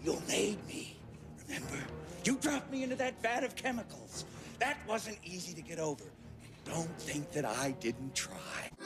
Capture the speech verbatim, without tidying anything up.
You made me, remember? You dropped me into that vat of chemicals. That wasn't easy to get over. Don't think that I didn't try.